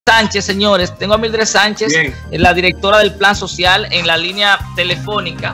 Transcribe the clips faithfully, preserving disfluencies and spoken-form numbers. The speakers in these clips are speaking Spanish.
Sánchez, señores, tengo a Mildred Sánchez, Bien. la directora del Plan Social, en la línea telefónica.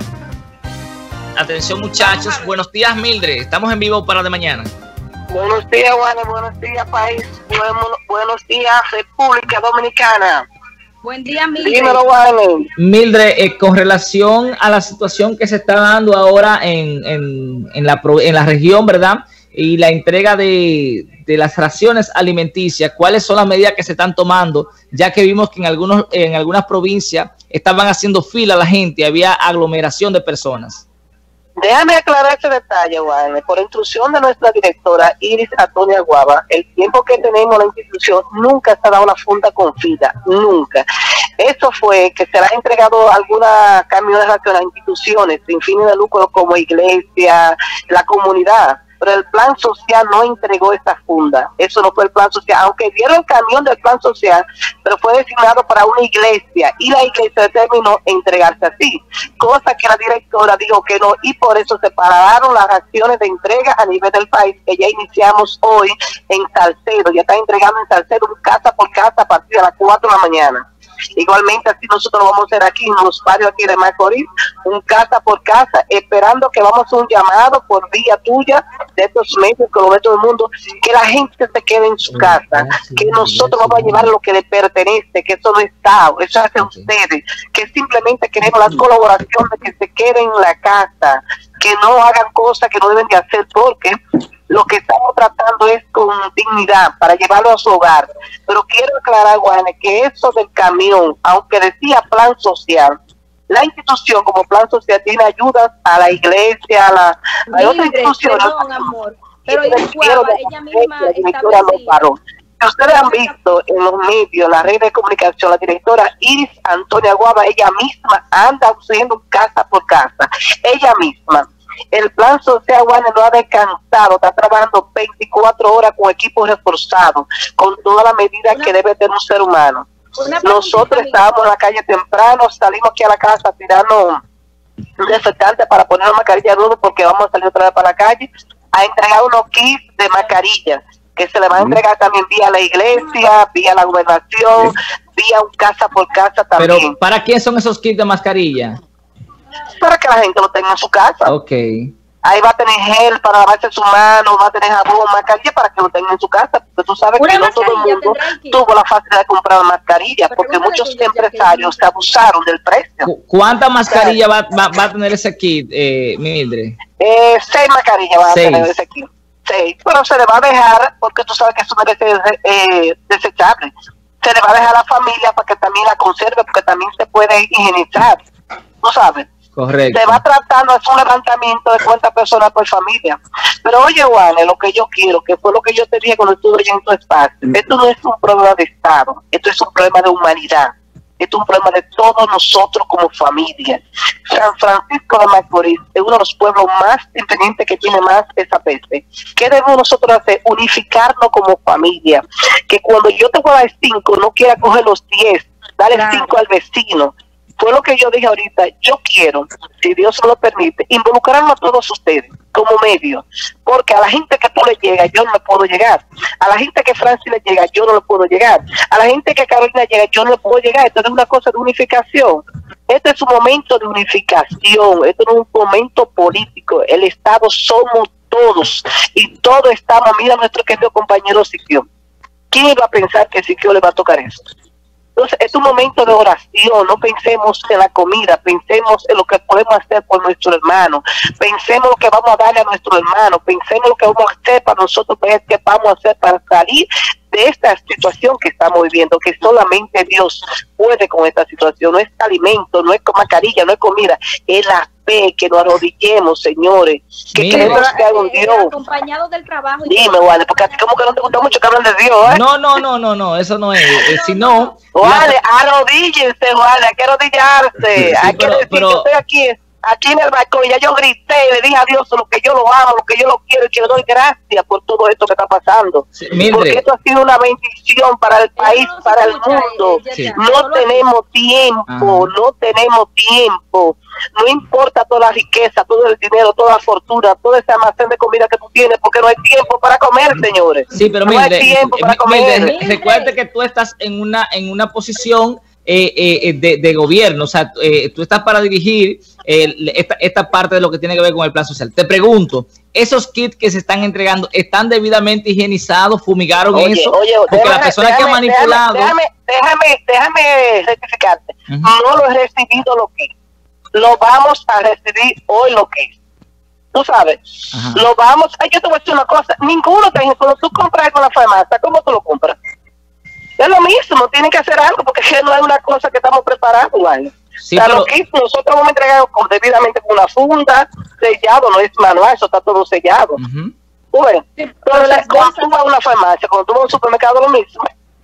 Atención, muchachos. Buenos días, Mildred. Estamos en vivo para de mañana. Buenos días, Juan. Buenos días, país. Buenos, buenos días, República Dominicana. Buen día, Mildred. Dímelo, Juan. Mildred, eh, con relación a la situación que se está dando ahora en, en, en, la, en la región, ¿verdad? Y la entrega de, de las raciones alimenticias, ¿cuáles son las medidas que se están tomando? Ya que vimos que en, algunos, en algunas provincias estaban haciendo fila la gente, había aglomeración de personas. Déjame aclarar ese detalle, Juan. Por instrucción de nuestra directora Iris Antonia Guava, el tiempo que tenemos la institución nunca se ha dado una funda con fila, nunca. Eso fue que se le ha entregado alguna cambio de raciones a instituciones sin fines de lucro como iglesia, la comunidad. Pero el plan social no entregó esta funda. Eso no fue el plan social, aunque dieron el camión del plan social, pero fue designado para una iglesia y la iglesia determinó entregarse así, cosa que la directora dijo que no, y por eso se pararon las acciones de entrega a nivel del país, que ya iniciamos hoy en Salcedo. Ya están entregando en Salcedo casa por casa a partir de las cuatro de la mañana. Igualmente así nosotros lo vamos a hacer aquí en los barrios aquí de Macorís, un casa por casa, esperando que vamos a un llamado por vía tuya de estos medios que lo ve todo el mundo, que la gente se quede en su casa, que nosotros vamos a llevar lo que le pertenece, que eso no es Estado, eso hace ustedes, que simplemente queremos la colaboración de que se queden en la casa, que no hagan cosas que no deben de hacer, porque lo que estamos tratando es con dignidad para llevarlo a su hogar. Pero quiero aclarar, Juane, que eso del camión, aunque decía plan social, la institución como plan social tiene ayudas a la iglesia, a la a otras instituciones. Perdón, amor, pero igual, ella misma estableció. Ustedes han visto en los medios, en la red de comunicación, la directora Iris Antonia Guava, ella misma anda haciendo casa por casa, ella misma. El plan social, Juan, no ha descansado, está trabajando veinticuatro horas con equipos reforzados, con todas las medidas una, que debe tener un ser humano. Nosotros estábamos en la calle temprano, salimos aquí a la casa tirando un desinfectante para poner una mascarilla nueva, porque vamos a salir otra vez para la calle a entregar unos kits de mascarillas, que se le va a entregar también vía la iglesia, vía la gobernación, vía un casa por casa también. Pero, ¿para quién son esos kits de mascarilla? Para que la gente lo tenga en su casa. Ok. Ahí va a tener gel para lavarse sus manos, va a tener jabón, mascarilla para que lo tenga en su casa, porque tú sabes que no todo el mundo tuvo la facilidad de comprar mascarilla, porque muchos empresarios se abusaron del precio. ¿Cuántas mascarillas va, va, va a tener ese kit, eh, Mildred? Eh, seis mascarillas va a tener ese kit. Seis. Pero se le va a dejar, porque tú sabes que eso debe ser eh, desechable. Se le va a dejar a la familia para que también la conserve, porque también se puede higienizar. ¿Tú sabes? Correcto. Se va tratando, es un levantamiento de cuántas personas por familia. Pero oye, Juan, lo que yo quiero, que fue lo que yo te dije cuando estuve en tu espacio, mm. esto no es un problema de Estado, esto es un problema de humanidad, esto es un problema de todos nosotros como familia. San Francisco de Macorís es uno de los pueblos más inteligentes que tiene más esa peste. ¿Qué debemos nosotros hacer? Unificarnos como familia. Que cuando yo te voy a dar cinco, no quiera coger los diez, dale claro. cinco al vecino. Fue lo que yo dije ahorita, yo quiero, si Dios me lo permite, involucrarnos a todos ustedes como medio, porque a la gente que tú le llegas, yo no le puedo llegar, a la gente que Francis le llega, yo no le puedo llegar, a la gente que Carolina llega, yo no le puedo llegar. Esto es una cosa de unificación, este es un momento de unificación, esto no es un momento político, el Estado somos todos, y todos estamos, mira nuestro querido compañero Siquio, ¿quién iba a pensar que Siquio le va a tocar eso? Entonces, es un momento de oración, no pensemos en la comida, pensemos en lo que podemos hacer por nuestro hermano, pensemos lo que vamos a darle a nuestro hermano, pensemos lo que vamos a hacer para nosotros, ver qué vamos a hacer para salir de esta situación que estamos viviendo, que solamente Dios puede con esta situación. No es alimento, no es con mascarilla, no es comida, es la fe, que nos arrodillemos, señores, que Mire, queremos que haga un Dios. Acompañado del trabajo. Dime, Vale, porque a ti como que no te gusta mucho que hablan de Dios, ¿eh? No, no, no, no, no, eso no es, eh, si no... Vale, la... arrodíllense, Vale, hay que arrodillarse, sí, hay pero, que decir, pero... yo estoy aquí, aquí en el balcón, y ya yo grité, le dije a Dios lo que yo lo amo, lo que yo lo quiero, y que le doy gracias por todo esto que está pasando, sí, porque esto ha sido una bendición para el país, para el mundo. Sí. No tenemos tiempo, Ajá. no tenemos tiempo No importa toda la riqueza, todo el dinero, toda la fortuna, todo ese almacén de comida que tú tienes, porque no hay tiempo para comer, señores. Sí, pero no mire, hay tiempo para comer. Mire, recuerde que tú estás en una, en una posición eh, eh, de, de gobierno, o sea, eh, tú estás para dirigir eh, esta, esta parte de lo que tiene que ver con el plan social. Te pregunto, ¿esos kits que se están entregando están debidamente higienizados? ¿Fumigaron oye, eso? Oye, porque déjame, la persona déjame, que ha manipulado... Déjame, déjame, déjame rectificarte. Uh-huh. No lo he recibido lo que lo vamos a recibir hoy lo que es. Tú sabes, Ajá. lo vamos... Ay, yo te voy a decir una cosa. Ninguno te dice, cuando tú compras algo en la farmacia, ¿cómo tú lo compras? Es lo mismo, tienen que hacer algo, porque no es una cosa que estamos preparando, ¿vale? Sí, o sea, pero... lo que nosotros vamos a entregar con, debidamente con una funda, sellado, no es manual, eso está todo sellado. Uh-huh. Bueno, sí, entonces, cuando tú vas a una farmacia, cuando tú vas a un supermercado, lo mismo.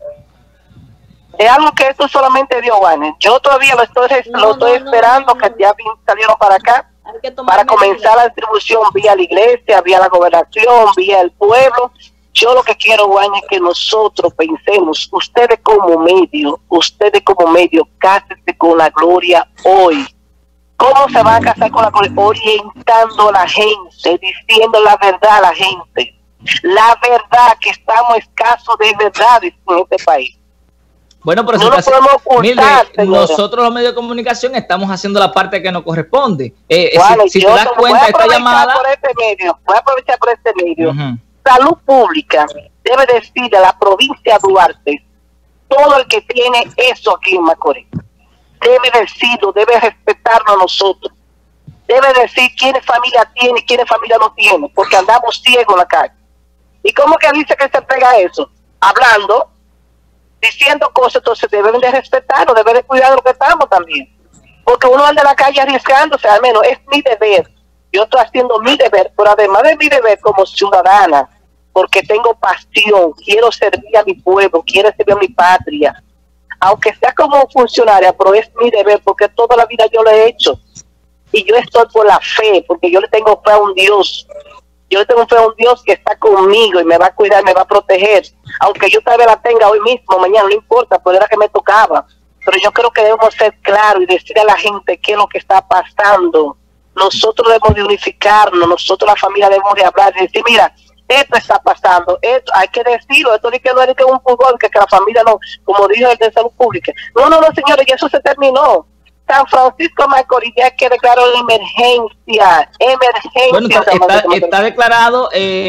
Es algo que esto solamente dio, Juan. Yo todavía lo estoy, no, lo estoy no, esperando, no, no, no. que ya salieron para acá, para comenzar la distribución vía la iglesia, vía la gobernación, vía el pueblo. Yo lo que quiero, Juan, es que nosotros pensemos, ustedes como medio, ustedes como medio, cásense con la gloria hoy. ¿Cómo se van a casar con la gloria? Orientando a la gente, diciendo la verdad a la gente. La verdad, que estamos escasos de verdades en este país. Bueno, pero no lo podemos ocultar, Mildred, nosotros los medios de comunicación estamos haciendo la parte que nos corresponde. Eh, bueno, si, si te das cuenta, esta llamada... Por este medio, voy a aprovechar por este medio. Uh-huh. Salud Pública debe decirle a la provincia de Duarte, todo el que tiene eso aquí en Macorís, debe decirlo, debe respetarnos a nosotros, debe decir quién familia tiene y quién familia no tiene, porque andamos ciegos en la calle. ¿Y cómo que dice que se pega eso? Hablando, diciendo cosas, entonces deben de respetarnos, deben de cuidar de lo que estamos también, porque uno anda en la calle arriesgándose, al menos es mi deber. Yo estoy haciendo mi deber, pero además de mi deber como ciudadana, porque tengo pasión, quiero servir a mi pueblo, quiero servir a mi patria, aunque sea como funcionaria, pero es mi deber, porque toda la vida yo lo he hecho, y yo estoy por la fe, porque yo le tengo fe a un Dios, yo le tengo fe a un Dios que está conmigo y me va a cuidar, me va a proteger, aunque yo tal vez la tenga hoy mismo, mañana, no importa, pues era que me tocaba, pero yo creo que debemos ser claros y decirle a la gente qué es lo que está pasando. Nosotros debemos de unificarnos, nosotros la familia debemos de hablar, de decir, mira, esto está pasando, esto hay que decirlo, esto ni que no es que un fútbol, que, que la familia no, como dijo el de Salud Pública. No, no, no, señores, ya eso se terminó. San Francisco Macorís ya que declaró la emergencia, emergencia. Bueno, está, está, está declarado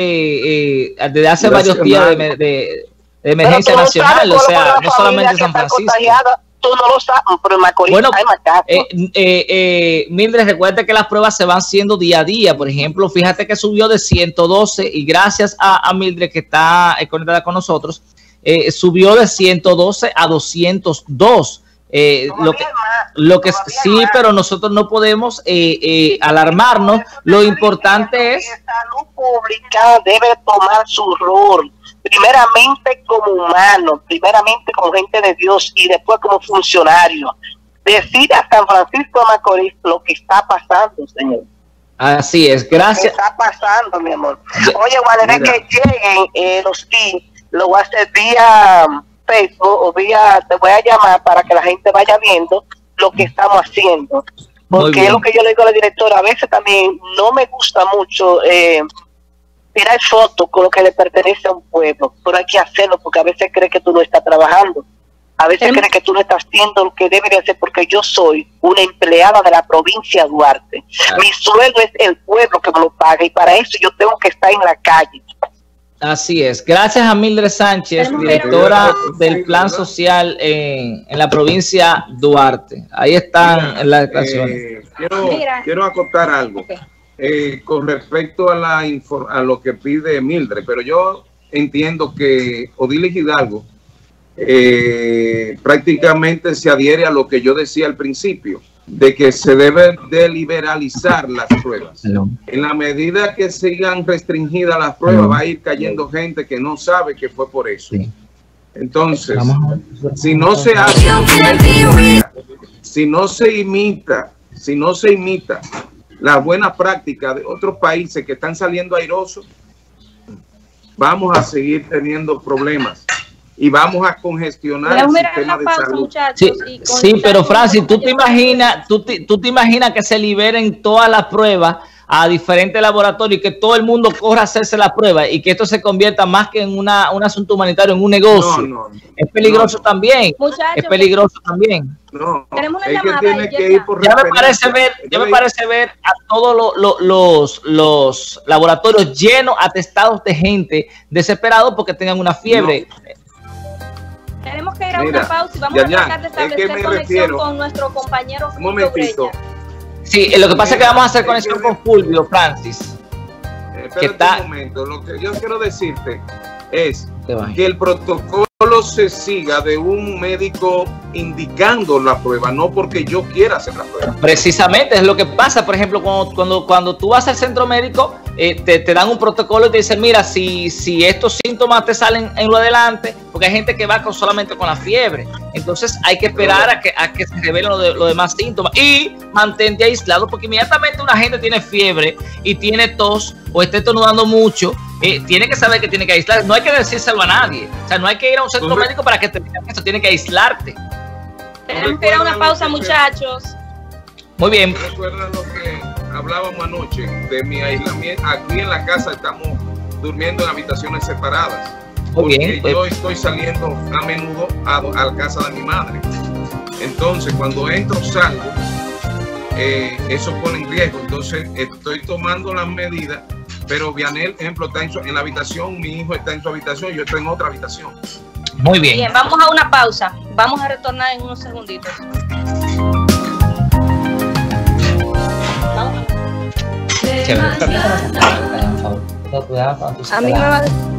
eh, eh, desde hace varios días de, de, de emergencia nacional, o sea, no solamente San Francisco. Tú no lo sabes, pero en Macorís bueno, hay más casos. Eh, eh, eh, Mildred, recuerda que las pruebas se van haciendo día a día. Por ejemplo, fíjate que subió de ciento doce y gracias a, a Mildred que está eh, conectada con nosotros, eh, subió de ciento doce a doscientos dos. Eh, lo que, lo que sí, más. Pero nosotros no podemos eh, eh, alarmarnos. Lo importante es... Salud Pública debe tomar su rol. Primeramente como humano, primeramente como gente de Dios y después como funcionario. Decir a San Francisco de Macorís lo que está pasando, señor. Así es, gracias. Lo que está pasando, mi amor. Oye, Juan, es que lleguen eh, los kits, lo voy a hacer vía Facebook o vía, te voy a llamar para que la gente vaya viendo lo que estamos haciendo. Porque es lo que yo le digo a la directora, a veces también no me gusta mucho... Eh, tirar fotos con lo que le pertenece a un pueblo, pero hay que hacerlo porque a veces cree que tú no estás trabajando, a veces cree que tú no estás haciendo lo que debe de hacer, porque yo soy una empleada de la provincia de Duarte. Ah. Mi sueldo es el pueblo que me lo paga y para eso yo tengo que estar en la calle. Así es. Gracias a Mildred Sánchez, directora del Plan Social en, en la provincia de Duarte. Ahí están Mira, las declaraciones. Eh, quiero, quiero acotar algo. Okay. Eh, con respecto a, la a lo que pide Mildred, pero yo entiendo que Odilis Hidalgo eh, prácticamente se adhiere a lo que yo decía al principio, de que se debe de liberalizar las pruebas. No. En la medida que sigan restringidas las pruebas, no. va a ir cayendo gente que no sabe que fue por eso. Sí. Entonces, si no se hace, si no se imita, si no se imita la buena práctica de otros países que están saliendo airosos, vamos a seguir teniendo problemas. y vamos a congestionar el sistema de pausa, salud. Muchachos, sí, sí pero Francis, tú te imaginas, tú te, tú te imaginas que se liberen todas las pruebas a diferentes laboratorios y que todo el mundo corra a hacerse la prueba y que esto se convierta más que en una, un asunto humanitario, en un negocio. No, no, es peligroso no, no. también. Muchachos, es peligroso también. No, tenemos una es llamada. Que tiene que ir por ya me parece ver, ya me parece ver a todos lo, lo, los, los laboratorios llenos, atestados de gente desesperados porque tengan una fiebre. No. Tenemos que ir a Mira, una pausa y vamos ya, a tratar de establecer conexión refiero, con nuestro compañero un momentito. Sí, lo que pasa es que vamos a hacer conexión con Fulvio, Francis. Eh, que está... un momento, lo que yo quiero decirte es que el protocolo se siga de un médico indicando la prueba, no porque yo quiera hacer la prueba. Precisamente, es lo que pasa, por ejemplo, cuando, cuando, cuando tú vas al centro médico, eh, te, te dan un protocolo y te dicen, mira, si, si estos síntomas te salen en lo adelante, porque hay gente que va con, solamente con la fiebre, entonces hay que esperar a que, a que se revelen los de, lo demás síntomas y mantente aislado, porque inmediatamente una gente tiene fiebre y tiene tos o está estornudando mucho, eh, tiene que saber que tiene que aislar, no hay que decírselo a nadie, o sea, no hay que ir a un centro Correcto. médico para que te digan eso, tiene que aislarte. Tenemos que ir a una pausa, muchachos. Muy bien. Recuerda lo que hablábamos anoche de mi aislamiento. Aquí en la casa estamos durmiendo en habitaciones separadas. Muy bien. Porque yo estoy saliendo a menudo a, a la casa de mi madre. Entonces, cuando entro, salgo, eh, eso pone en riesgo. Entonces, estoy tomando las medidas. Pero Vianel, ejemplo, está en, su, en la habitación, mi hijo está en su habitación, yo estoy en otra habitación. Muy bien. Bien, vamos a una pausa. Vamos a retornar en unos segunditos. Vamos. A mí me va a decir